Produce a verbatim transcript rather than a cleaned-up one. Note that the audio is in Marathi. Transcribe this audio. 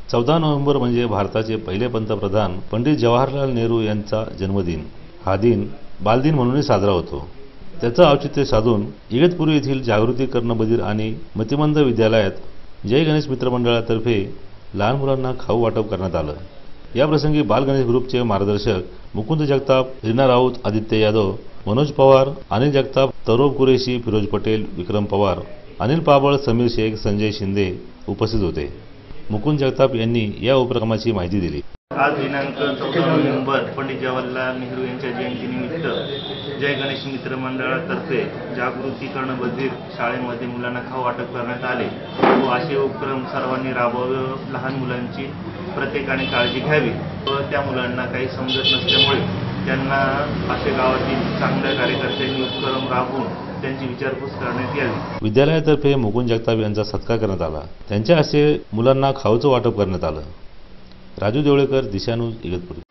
चौदा नोव्हेंबर म्हणजे भारताचे पहिले पंतप्रधान पंडित जवाहरलाल नेहरू यांचा जन्मदिन. हा दिन बालदिन म्हणूनही साजरा होतो. त्याचं औचित्य साधून इगतपुरी येथील जागृती कर्ण बधीर आणि मतिमंद विद्यालयात जय गणेश मित्र मंडळातर्फे लहान मुलांना खाऊ वाटप करण्यात आलं. याप्रसंगी बाल गणेश ग्रुपचे मार्गदर्शक मुकुंद जगताप, रीना राऊत, आदित्य यादव, मनोज पवार, अनिल जगताप, तरोब कुरेशी, फिरोज पटेल, विक्रम पवार, अनिल पाबळ, समीर शेख, संजय शिंदे उपस्थित होते. मुकुंद जगताप यांनी या उपक्रमाची माहिती दिली. आज दिनांक चौदा नोव्हेंबर पंडित जवाहरलाल नेहरू यांच्या जयंतीनिमित्त जय गणेश मित्र मंडळातर्फे जागृती कर्ण बधीर शाळेमध्ये मुलांना खाऊ वाटप करण्यात आले व असे उपक्रम सर्वांनी राबवावे. लहान मुलांची प्रत्येकाने काळजी घ्यावी व त्या मुलांना काही समजत नसल्यामुळे त्यांना असे गावातील चांगल्या कार्यकर्त्यांनी उपक्रम राबवून त्यांची विचारपूस करण्यात यावी. विद्यालयातर्फे मुकुंद जगताप यांचा सत्कार करण्यात आला. त्यांच्या हस्ते मुलांना खाऊचं वाटप करण्यात आलं. राजू देवळेकर, दिशा न्यूज, इगतपुरी.